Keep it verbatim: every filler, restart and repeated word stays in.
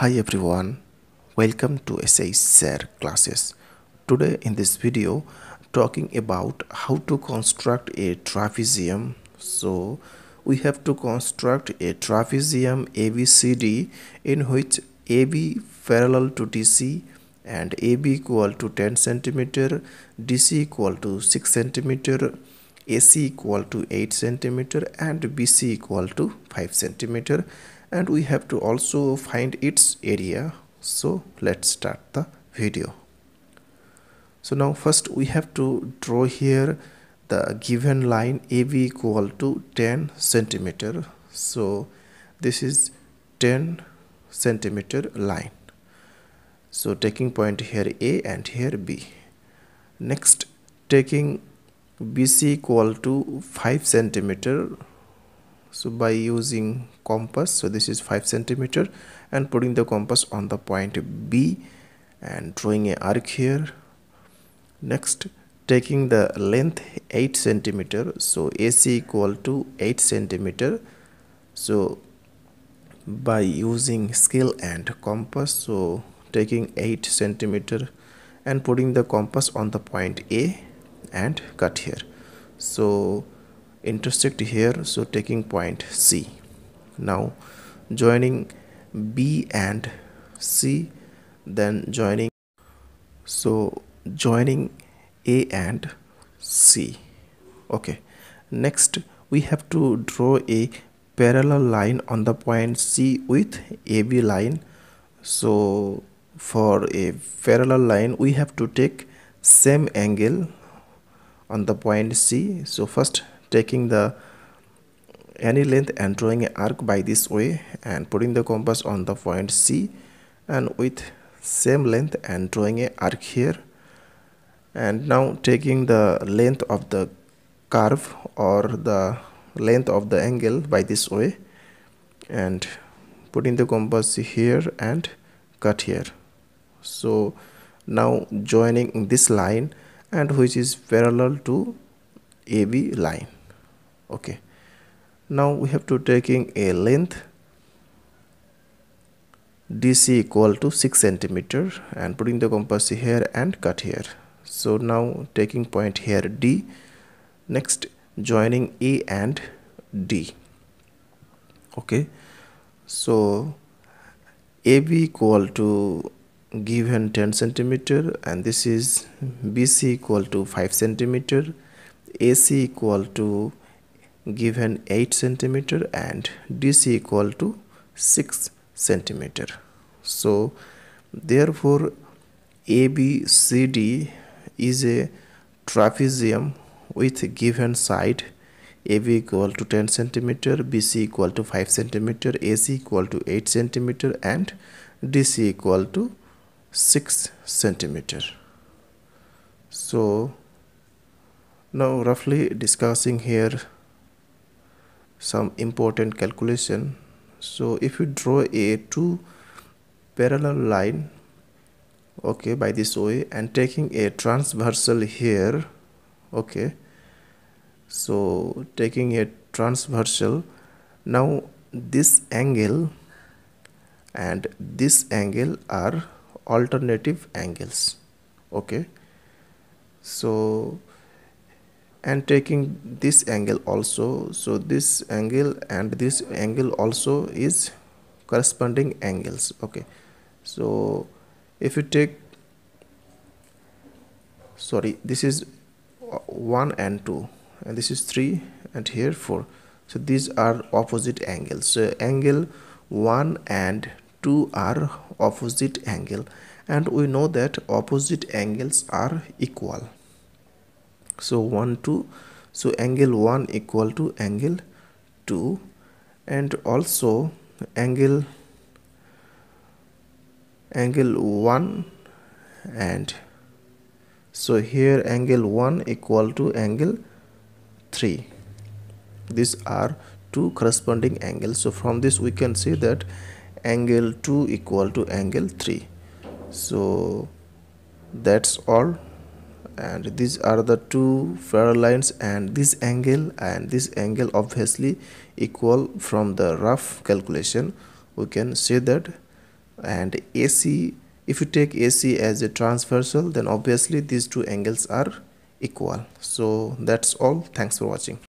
Hi everyone, welcome to S I shsirclasses. Today in this video talking about how to construct a trapezium. So we have to construct a trapezium A B C D in which A B parallel to D C and A B equal to ten centimeter, D C equal to six centimeter, A C equal to eight centimeter and B C equal to five centimeter, and we have to also find its area. So let's start the video. So now first we have to draw here the given line A B equal to ten centimeter. So this is ten centimeter line. So taking point here A and here B. Next, taking B C equal to five centimeter. So by using compass, so this is five centimeter, and putting the compass on the point B and drawing an arc here. Next, taking the length eight centimeter, so A C equal to eight centimeter. So by using scale and compass, so taking eight centimeter and putting the compass on the point A and cut here. So intersect here, so taking point C. Now joining B and C, then joining so joining A and C. Okay, next we have to draw a parallel line on the point C with A B line. So for a parallel line we have to take same angle on the point C. So first taking the any length and drawing an arc by this way and putting the compass on the point C, and with same length and drawing an arc here, and now taking the length of the curve or the length of the angle by this way and putting the compass here and cut here. So now joining this line and which is parallel to A B line. Okay, now we have to taking a length D C equal to six centimeter and putting the compass here and cut here. So now taking point here D. Next joining A and D. Okay, so A B equal to given ten centimeter, and this is B C equal to five centimeter, A C equal to given eight centimeter and D C equal to six centimeter. So therefore A B C D is a trapezium with given side A B equal to ten centimeter, B C equal to five centimeter, A C equal to eight centimeter and D C equal to six centimeter. So now roughly discussing here some important calculation. So if you draw a two parallel line, okay, by this way, and taking a transversal here, okay, so taking a transversal, now this angle and this angle are alternative angles. Okay, so and taking this angle also, so this angle and this angle also is corresponding angles. Okay, so if you take, sorry, this is one and two and this is three and here four, so these are opposite angles. So angle one and two are opposite angle, and we know that opposite angles are equal. So one two, so angle one equal to angle two, and also angle angle one, and so here angle one equal to angle three. These are two corresponding angles. So from this we can see that angle two equal to angle three. So that's all, and these are the two parallel lines, and this angle and this angle obviously equal. From the rough calculation we can say that and A C, if you take A C as a transversal, then obviously these two angles are equal. So that's all. Thanks for watching.